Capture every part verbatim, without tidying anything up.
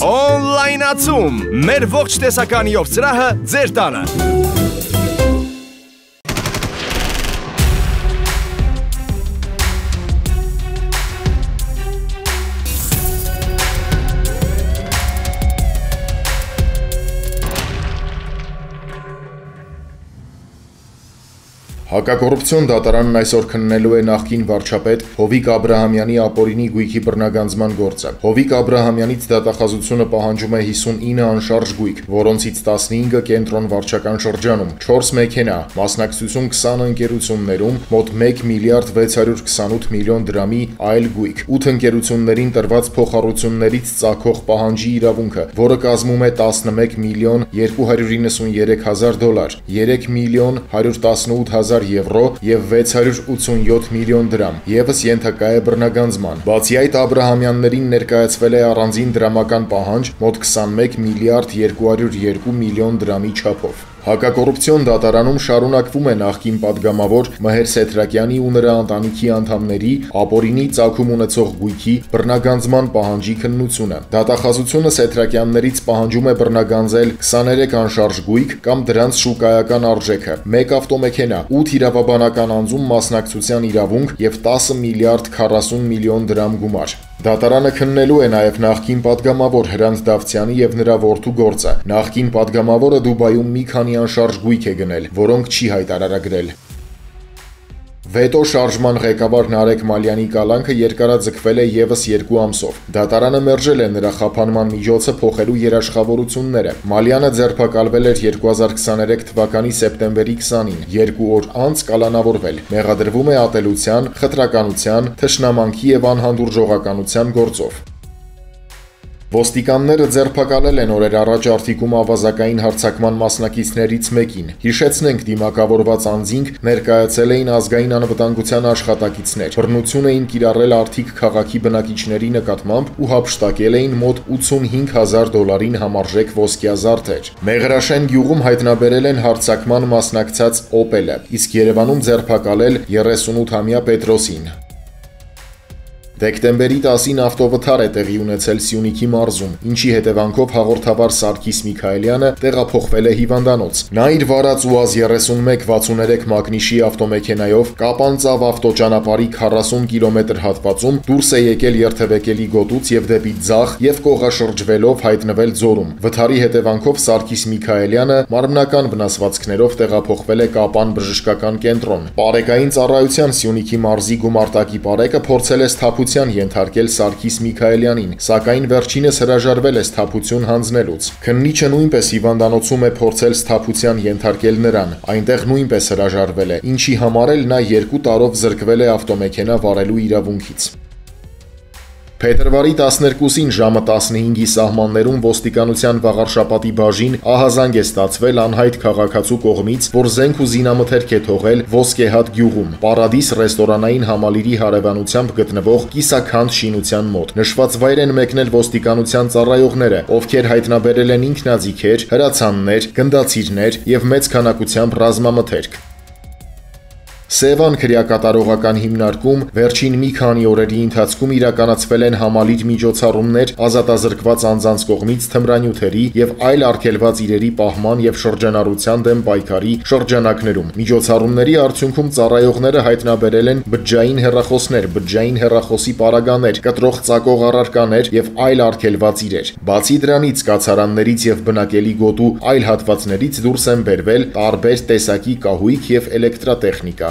Օնլայնացում, մեր ողջ տեսականիով սրահը ձեր տանը։ Հակակոռուպցիոն դատարանն այսօր քննելու է նախկին վարչապետ Հովիկ Աբրահամյանի ապօրինի գույքի բռնագանձման գործը։ Հովիկ Աբրահամյանից դատախազությունը պահանջում է հիսունինը անշարժ գույք, որոնցից տասնհինգը կենտրոն վարչական շրջանում, չորս մեքենա, մասնակցություն քսան ընկերություններում, մոտ մեկ միլիարդ վեց հարյուր քսանութ միլիոն դրամի այլ գույք, ութ ընկերություններին տրված փոխառություններից ծագող պահանջի իրավունքը, որը կազմում է տասնմեկ միլիոն երկու հարյուր իննսունյերեք հազար դոլար, երեք միլիոն հարյուր տասնութ հազար եվրո և վեց հարյուր ութսունյոթ միլիոն դրամ, ևս ենթակա է բռնագանձման։ Բացի այդ, Աբրահամյաններին ներկայացվել է առանձին դրամական պահանջ մոտ քսանմեկ միլիարդ երկու հարյուր երկու միլիոն դրամի չափով։ Հակակոռուպցիոն դատարանում շարունակվում է նախկին պատգամավոր Մհեր Սեթրակյանի ու նրա ընտանիքի անդամների ապօրինի ծագում ունեցող գույքի բռնագանձման պահանջի քննությունը։ Դատախազությունը Սեթրակյաններից պահանջում է բռնագանձել քսաներեք անշարժ գույք կամ դրանց շուկայական արժեքը, մեկ ավտոմեքենա, ութ իրավաբանական անձում մասնակցության իրավունք և տասը միլիարդ քառասուն միլիոն դրամ գումար։ Դատարանը քննելու է նաև նախկին պատգամավոր Հրանտ Դավթյանի և նրա որդու գործը։ Նախկին պատգամավորը Դուբայում մի քանի անշարժ գույք է գնել, որոնք չի հայտարարագրել։ Վետո շարժման ղեկավար Նարեկ Մալյանի կալանքը երկարաձգվել է ևս երկու ամսով։ Դատարանը մերժել է նրա խափանման միջոցը փոխելու երաշխավորությունները։ Մալյանը ձերբակալվել էր երկու հազար քսաներեք թվականի սեպտեմբերի քսանին, երկու օր անց կալանավորվել։ Մեղադրվում է ատելության, խտրականության, թշնամանքի և անհանդուրժողականության գործով։ Ոստիկանները ձերբակալել են օրեր առաջ Արտիկում ավազակային հարձակման մասնակիցներից մեկին։ Հիշեցնենք, դիմակավորված անձինք ներկայացել էին ազգային անվտանգության աշխատակիցներ, բռնություն էին կիրառել Արտիկ քաղաքի բնակիչների նկատմամբ ու հափշտակել էին մոտ ութսունհինգ հազար դոլարին համարժեք ոսկյա զարդեր։ Մեղրաշեն գյուղում հայտնաբերել են հարձակման մասնակցած Օպելը, իսկ Երևանում ձերբակալել երեսունութամյա Պետրոսին։ Դեկտեմբերի տասին ավտովթար է տեղի ունեցել Սյունիքի մարզում, ինչի հետևանքով հաղորդավար Սարգիս Միքայելյանը տեղափոխվել է հիվանդանոց։ Նա իր վարած ՈՒԱԶ երեսունմեկ վաթսուներեք մագնիշի ավտոմեքենայով Կապան-Ծավ ավտոճանապարհի քառասուն կիլոմետր հատվածում դուրս է եկել երթևեկելի գոտուց և դեպի ձախ և կողաշրջվելով հայտնվել ձորում։ Վթարի հետևանքով Սարգիս Միքայելյանը մարմնական վնասվածքներով տեղափոխվել է Կապան բժշկական կենտրոն։ Պարեկային ծառայության Սյունիքի մարզի գումարտակի պարեկը փորձել է սթափության ենթարկել Սարգիս Միքայելյանին, սակայն վերջինս հրաժարվել է սթափություն հանձնելուց։ Քննիչը նույնպես հիվանդանոցում է փորձել սթափության ենթարկել նրան, այնտեղ նույնպես հրաժարվել է, ինչի համար էլ նա երկու տարով զրկվել է ավտոմեքենա վարելու իրավունքից։ Փետրվարի տասներկուսին ժամը տասնհինգի սահմաններում ոստիկանության վաղարշապատի բաժին ահազանգ է ստացվել անհայտ քաղաքացու կողմից, որ զենք ու զինամթերք է թողել Ոսկեհատ գյուղում, Պարադիս ռեստորանային համալիրի հարևանությամբ գտնվող կիսաքանդ շինության մոտ։ Նշված վայր են մեկնել ոստիկանության ծառայողները, ովքեր հայտնաբերել են ինքնաձիգեր, հրացաններ, գնդացիրներ և մեծ քանակությամբ ռազմամթերք։ Սևան քրեակատարողական հիմնարկում վերջին մի քանի օրերի ընթացքում իրականացվել են համալիր միջոցառումներ ազատազրկված անձանց կողմից թմրանյութերի և այլ արգելված իրերի պահման և շրջանառության դեմ պայքարի շրջանակներում։ Միջոցառումների արդյունքում ծառայողները հայտնաբերել են բջջային հեռախոսներ, բջջային հեռախոսի պարագաներ, կտրող ծակող առարկաներ և այլ արգելված իրեր։ Բացի դրանից, կացարաններից և բնակելի գոտու այլ հատվածներից դուրս են բերվել տարբեր տեսակի կահույք և էլեկտրատեխնիկա։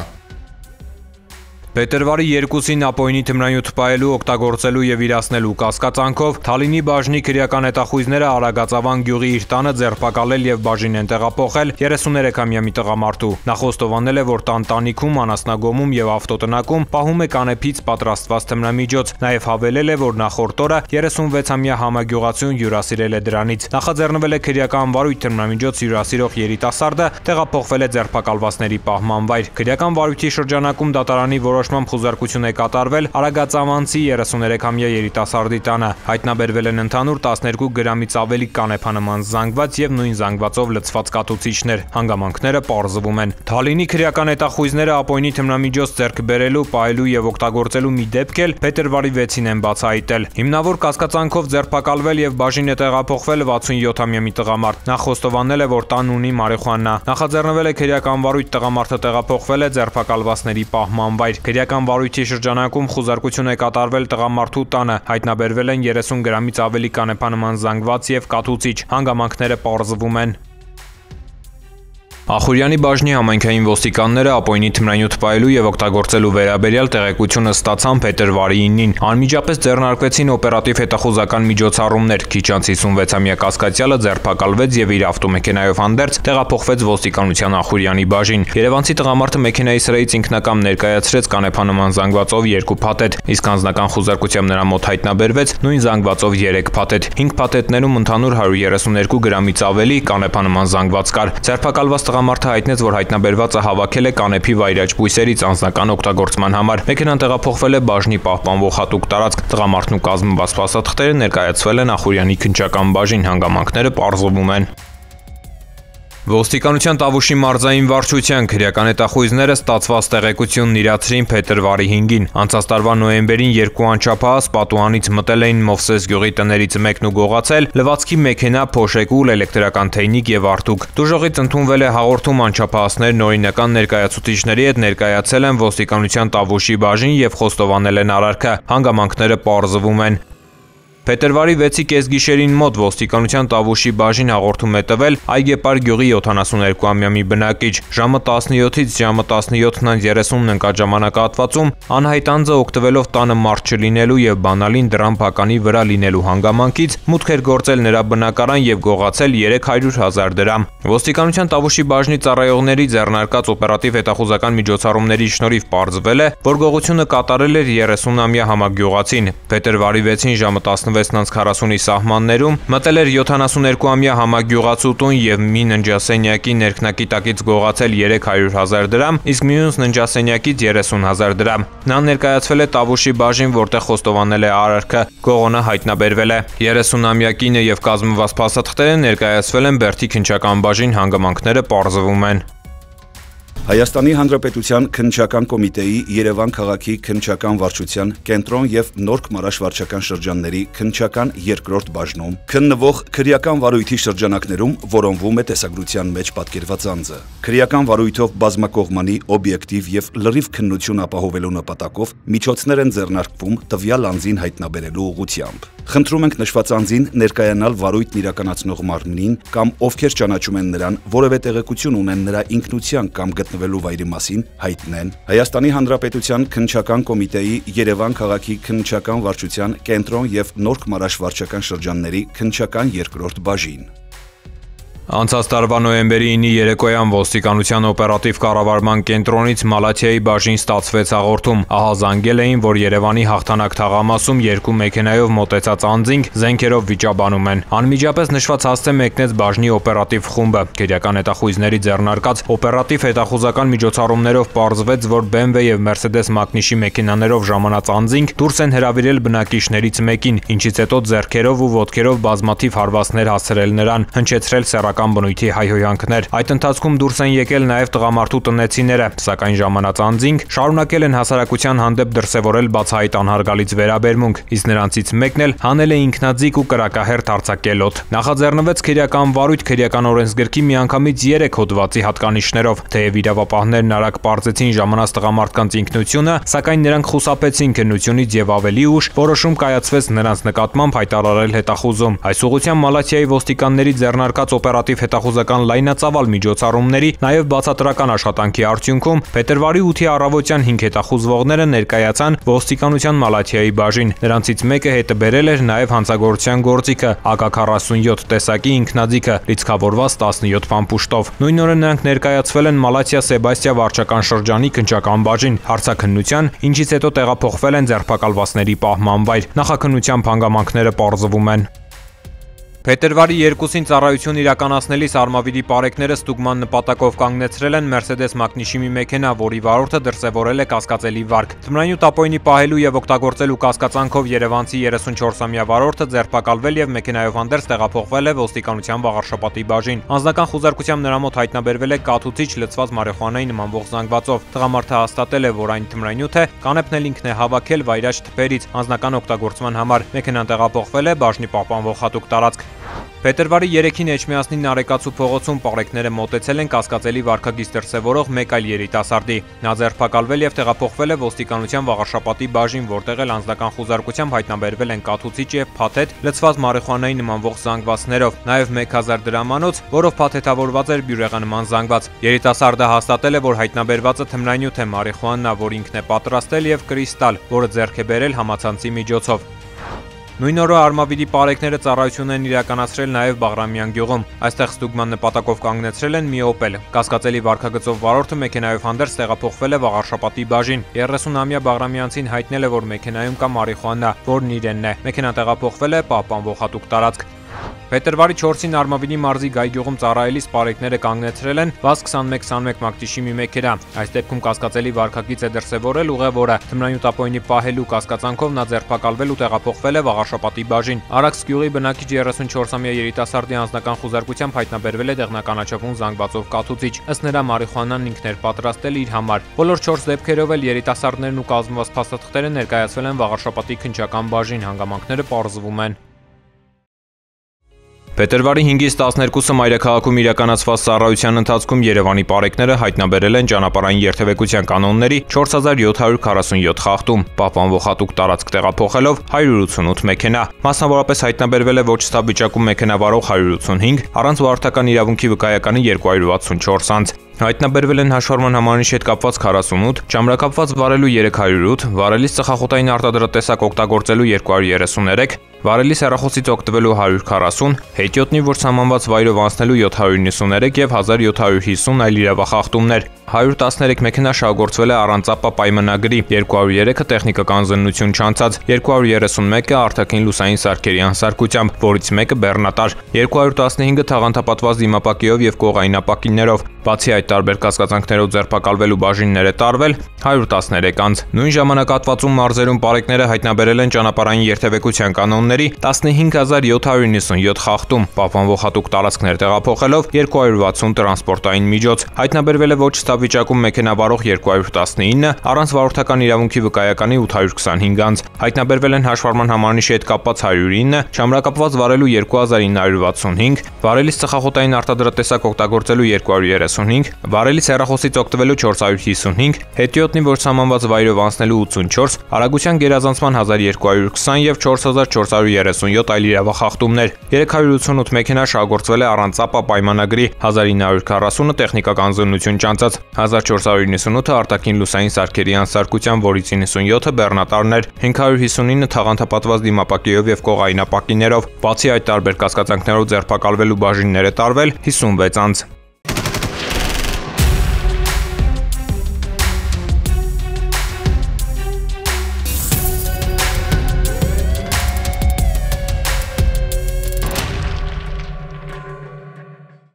Փետրվարի երկուսին ապօրինի թմրանյութ պահելու, օգտագործելու և իրացնելու կասկածանքով Թալինի բաժնի քրեական հետախույզները Արագածավան գյուղի իր տանը ձերբակալել և բաժին են տեղափոխել երեսուներեքամյա մի տղամարդու։ Նա խոստովանել է, որ տան տանիքում, անասնագոմում և ավտոտնակում պահում է կանեփից պատրաստված թմրամիջոց, նաև հավելել է, որ նախորդ օրը երեսունվեցամյա համագյուղացուն հյուրասիրել է դրանից։ Նախաձեռնվել է քրեական վարույթ թմրամիջոց հյուրասիրող երիտասարդը տեղափոխվել է ձերբակալվածների պահման վայր։ Քրեական վարույթի շրջանակում դատարանի որոշ դիրքորոշմամբ խուզարկություն է կատարվել Արագածավանցի երեսուներեքամյա երիտասարդի տանը։ Հայտնաբերվել են ընդհանուր տասներկու գրամից ավելի կանեփանման զանգված եւ նույն զանգվածով լցված կաթուցիչներ։ Հանգամանքները պարզվում են։ Թալինի քրեական հետախույզները ապօրինի թմրամիջոց ձեռք բերելու, պահելու եւ օգտագործելու մի դեպք էլ փետրվարի վեցին են բացահայտել։ Հիմնավոր կասկածանքով ձերբակալվել եւ բաժին է տեղափոխվել վաթսունյոթամյա մի տղամարդ։ Նա խոստովանել է, որ տան ունի մարիխուանա։ Նախաձեռնվել է քրեական վարույթ, տղամարդը տեղափոխվել է ձերբակալվածների պահման վայր։ Քրեական վարույթի շրջանակում խուզարկություն է կատարվել տղամարդու տանը։ Հայտնաբերվել են երեսուն գրամից ավելի կանեփանման զանգված եւ կաթուցիչ։ Հանգամանքները պարզվում են։ Ախուրյանի բաժնի համայնքային ոստիկանները ապօրինի թմրանյութ պահելու եւ օգտագործելու վերաբերյալ տեղեկությունը ստացան փետրվարի ինին։ Անմիջապես ձեռնարկվեցին օպերատիվ հետախուզական միջոցառումներ։ Քիչ անց հիսունվեցամյա կասկածյալը ձերբակալվեց եւ իր ավտոմեքենայով հանդերձ տեղափոխվեց ոստիկանության Ախուրյանի բաժին։ Երևանցի տղամարդը մեքենայի սրահից ինքնակամ ներկայացրեց կանեփանման զանգվածով երկու փաթեթ, իսկ անձնական խուզարկությամբ նրա մոտ հայտնաբերվեց նույն զանգվածով երեք փաթեթ։ Հինգ փաթեթներում ընդհանուր հարյուր երեսուներկու գրամից ավելի կանեփանման զանգված կար։ Ձերբակալված տղամարդը հայտնեց, որ հայտնաբերվածը հավաքել է կանեփի վայրաճ բույսերից անձնական օգտագործման համար։ Մեքենան տեղափոխվել է բաժնի պահպանվող հատուկ տարածք։ Տղամարդն ու կազմված փաստաթղթերը ներկայացվել են Ախուրյանի քննչական բաժին, հանգամանքները պարզվում են։ Ոստիկանության Տավուշի մարզային վարչության քրեական հետախույզները ստացված տեղեկությունն իրացրին փետրվարի հինգին։ Անցած տարվա նոյեմբերին երկու անչափահաս պատուհանից մտել էին Մովսես գյուղի տներից մեկն ու գողացել լվացքի մեքենա, փոշեկուլ, էլեկտրական թեյնիկ եւ արդուկ։ Դուժողից ընդունվել է հաղորդում անչափահասներն օրինական ներկայացուցիչների հետ ներկայացել են ոստիկանության Տավուշի բաժին եւ խոստովանել են արարքը։ Հանգամանքները պարզվում են։ Փետրվարի վեցի կեսգիշերին մոտ ոստիկանության Տավուշի բաժին հաղորդում է տվել Այգեպար գյուղի յոթանասուներկուամյա մի բնակիչ։ Ժամը տասնյոթից ժամը տասնյոթն երեսուն ընկած ժամանակահատվածում անհայտ անձը օգտվելով տանը մարդ չլինելու եւ բանալին դրամ փականի վրա լինելու հանգամանքից մուտք էր գործել նրա բնակարան եւ գողացել երեք հարյուր հազար դրամ։ Ոստիկանության Տավուշի բաժնի ծառայողների ձեռնարկած օպերատիվ հետախուզական միջոցառումների շնորհիվ պարզվել է, որ գողությունը կատարել էր երեսունամյա համագյուղացին։ Փետրվարի վեցին ժամը տասնվեցն քառասունի սահմաններում մտել էր յոթանասուներկուամյա համագյուղացու տուն եւ մի ննջասենյակի ներքնակի տակից գողացել երեք հարյուր հազար դրամ, իսկ մյուս ննջասենյակից երեսուն հազար դրամ։ Նա ներկայացվել է Տավուշի բաժին, որտեղ խոստովանել է արարքը։ Գողոնը հայտնաբերվել է։ երեսունամյա կինը եւ կազմված փաստաթղթերը ներկայացվել են Բերդի քննչական բաժին, հանգամանքները պարզվում են։ Հայաստանի Հանրապետության քննչական կոմիտեի Երևան քաղաքի քննչական վարչության կենտրոն եւ Նորք Մարաշ վարչական շրջանների քննչական երկրորդ բաժնում քննվող քրեական վարույթի շրջանակներում որոնվում է տեսագրության մեջ պատկերված անձը։ Քրեական վարույթով բազմակողմանի օբյեկտիվ եւ լրիվ քննություն ապահովելու նպատակով միջոցներ են ձեռնարկվում տվյալ անձին հայտնաբերելու ուղղությամբ։ Խնդրում ենք նշված անձին ներկայանալ վարույթն իրականացնող մարմնին կամ ովքեր ճանաչում են նրան, որևէ տեղեկություն ունեն նրա ինքնության կամ գտնվելու վայրի մասին, հայտնեն Հայաստանի Հանրապետության քննչական կոմիտեի Երևան քաղաքի քննչական վարչության կենտրոն եւ Նորք Մարաշ վարչական շրջանների քննչական երկրորդ բաժին։ Անցած տարվա նոյեմբերի ինի երեկոյան ոստիկանության օպերատիվ կառավարման կենտրոնից Մալաթիայի բաժին ստացվեց հաղորդում։ Ահա զանգել էին, որ Երևանի Հաղթանակ թաղամասում երկու մեքենայով մոտեցած անձինք զենքերով վիճաբանում են։ Անմիջապես նշված հասցե մեկնեց բաժնի օպերատիվ խումբը։ Քրեական հետախույզների ձեռնարկած օպերատիվ հետախուզական միջոցառումներով պարզվեց, որ բի էմ վե եւ Մերսեդես մակնիշի մեքենաներով ժամանած անձինք դուրս են հրավիրել բնակիչներից մեկին, ինչից հետո ձեռքերով ու ոտքերով բազմաթիվ հարվածներ հասցրել նրան, հնչեցրել սեռական բնույթի հայհոյանքներ։ Այդ ընթացքում դուրս են եկել նաև տղամարդու տնեցիները, սակայն ժամանած անձինք շարունակել են հասարակության հանդեպ դրսևորել բացահայտ անհարգալից վերաբերմունք, իսկ նրանցից մեկն էլ հանել է ինքնաձիգ ու կրակահերթ արձակելոտ։ Նախաձեռնվեց քրեական վարույթ քրեական օրենսգրքի միանգամից երեք հոդվածի հատկանիշներով, թեև իրավապահներն արագ պարզեցին ժամանած տղամարդկանց ինքնությունը, սակայն նրանք խուսափեցին քննությունից եւ ավելի ուշ որոշում կայացվեց նրանց նկատմամբ հայտարարել հետախուզում։ Այս ուղղությամբ Մալաթիայի ոստիկանների ձեռնարկած օպերատիվ հետախուզական լայնածավալ միջոցառումների, նաև բացատրական աշխատանքի արդյունքում փետրվարի ութի առավոտյան հինգ հետախուզվողները ներկայացան ոստիկանության Մալաթիայի բաժին։ Նրանցից մեկը հետը բերել էր նաև հանցագործության գործիքը, ա կա քառասունյոթ տեսակի ինքնաձիգը, լիցքավորված տասնյոթ փամփուշտով։ Նույն օրը նրանք ներկայացվել են Մալաթիա Սեբաստիա վարչական շրջանի քննչական բաժին հարցաքննության, ինչից հետո տեղափոխվել են ձերբակալվածների պահման վայր։ Նախաքննությամբ հանգամանքները պարզվում են։ Փետրվարի երկուսին ծառայություն իրականացնելիս արմավիրի պարեկները ստուգման նպատակով կանգնեցրել են Mercedes մակնիշի մի մեքենա, որի վարորդը դրսևորել է կասկածելի վարք։ Թմրանյութ ապօրինի պահելու եւ օգտագործելու կասկածանքով երևանցի երեսունչորսամյա վարորդը ձերբակալվել եւ մեքենայով հանդերձ տեղափոխվել է ոստիկանության Վաղարշապատի բաժին։ Անձնական խուզարկությամբ նրա մոտ հայտնաբերվել է կաթուցիչ լցված մարիխուանայի նմանվող զանգվածով։ Տղամարդը հաստատել է, որ այն թմրանյութ է, կանեփն էլ ինքն է հավաքել վայրաջ թփերից անձնական օգտագործման համար։ Մեքենան տեղափոխվել է բաժնի պահպանվող հատուկ տարածք։ Փետրվարի երեքին Էջմիածնի Նարեկացու փողոցում պարեկները մոտեցել են կասկածելի վարքագիծ դրսևորող մեկ այլ երիտասարդի։ Նա ձերբակալվել եւ տեղափոխվել է ոստիկանության Վաղարշապատի բաժին, որտեղ էլ անձնական խուզարկությամբ հայտնաբերվել են կաթուցիչ եւ փաթեթ լցված մարիխուանայի նմանվող զանգվածներով, նաեւ մեկ հազար դրամանոց, որով փաթեթավորված էր բյուրեղանման զանգված։ Երիտասարդը հաստատել է, որ հայտնաբերվածը թմրանյութ է մարիխուանա, որ ինքն է պատրաստել, եւ կրիստալ, որը ձեռք է բերել համացանցի միջոցով։ Նույն օրը արմավիրի պարեկները ծառայություն են իրականացրել նաև Բաղրամյան գյուղում։ Այստեղ ստուգման նպատակով կանգնեցրել են մի օպել։ Կասկածելի վարքագծով վարորդը մեքենայով հանդերձ տեղափոխվել է Վաղարշապատի բաժին։ երեսունամյա Բաղրամյանցին հայտնել է, որ մեքենայում կա մարիխուանա, որն իրենն է։ Մեքենան տեղափոխվել է պահպանվող հատուկ տարածք։ Փետրվարի չորսին Արմավիրի մարզի Գայ գյուղում ծառայելիս պարեկները կանգնեցրել են վազ քսանմեկ քսանմեկ մակնիշի մի մեքենա։ Այս դեպքում կասկածելի վարքագիծ է դրսևորել ուղևորը։ Թմրանյութ ապօրինի պահելու կասկածանքով նա ձերբակալվել ու տեղափոխվել է Վաղարշապատի բաժին։ Արաքս գյուղի բնակիչ երեսունչորսամյա երիտասարդի անձնական խուզարկությամբ հայտնաբերվել է դեղնականաչափուն զանգվածով կաթուցիչ։ Ըստ նրա մարիխուանան ինքն էր պատրաստել իր համար։ Բոլոր չորս դեպքերով էլ երիտասարդներն ու կազմված փաստաթղթերը ներկայացվել են Վաղարշապատի քննչական բաժին, հանգամանքները պարզվում են։ Փետրվարի հինգից տասներկուսը մայրաքաղաքում իրականացված ծառայության ընթացքում Երևանի պարեկները հայտնաբերել են ճանապարհային երթևեկության կանոնների չորս հազար յոթ հարյուր քառասունյոթ խախտում, պահպանվող հատուկ տարածք տեղափոխելով հարյուր ութսունութ մեքենա։ Մասնավորապես հայտնաբերվել է ոչ ստապ վիճակում մեքենա վարող հարյուր ութսունհինգ, առանց վարորդական իրավունքի վկայականի երկու հարյուր վաթսունչորս անձ։ Հայտնաբերվել են հաշվառման համանիշի հետ կապված քառասունութ, ճամրակապված վարելու երեք հարյուր ութ, վարելիս ծխախոտային արտադրատեսակ օգտագործելու երկու հարյուր երեսուներեք, վարելիս հեռախոսից օգտվելու հարյուր քառասուն, հետիոտնի որ սահմանված վայրով անցնելու յոթ հարյուր նվսաներեք եւ հազար յոթ հարյուր հիսուն այլ իրավախախտումներ։ հարյուր տասներեք մեքենա շահագործվել է առանց ապա պայմանագրի, երկու հարյուր երեքը տեխնիկական զննություն չանցած, երկու հարյուր երեսունմեկը արտաքին լուսային սարքերի անսարքությամբ, որից մեկը բեռնատար, երկու հարյուր տասնհինգը թաղանթապատված դիմապակիով եւ կողային ապակիներով։ Բացի այդ տարբեր կասկածանքներով ձերբակալվելու բաժիններ է տարվել հարյուր տասներեք անձ։ Նույն ժամանակահատվածում մարզերում պարեկները հայտնաբերել են ճանապարհային երթևեկության կանոնների տասնհինգ հազար յոթ հարյուր նվսանյոթ խախտում, պահպանվող հատուկ տարածքներ տեղափոխելով երկու հարյուր վաթսուն տրանսպորտային միջոց։ Հայտնաբերվել է ոչ ստապ վիճակում մեքենա վարող երկու հարյուր տասնինը, առանց վարորդական իրավունքի վկայականի ութ հարյուր քսանհինգ անձ։ Հայտնաբերվել են հաշվառման համանիշի հետ կապված հարյուր ինը, ճամրակապված վարելու երկու հազար ինը հարյուր վաթսունհինգ, վարելիս ծխախոտային արտադրատեսակ օգտագործելու երկու հարյուր երեսունհինգ, վարելիս հեռախոսից օգտվելու չորս հարյուր հիսունհինգ, հետիոտնի որ սահմանված վայրով անցնելու ութսունչորս, արագության գերազանցման հազար երկու հարյուր քսան եւ չորս հազար չորս հարյուր երեսունյոթ այլ իրավախախտումներ։ երեք հարյուր ութսունութ մեքենա շահագործվել է առանց ապա պայմանագրի, հազար ինը հարյուր քառասունը տեխնիկական զննություն չանցած, հազար չորս հարյուր նվսանութը արտաքին լուսային սարքերի անսարքությամբ, որից իննսունյոթը բեռնատարներ, հինգ հարյուր հիսունինը թաղանթապատված դիմապակիով եւ կողային ապակիներով։ Բացի այդ տարբեր կասկածանքներով ձերբակալվելու բաժիններ է տարվել հիսունվեց անձ։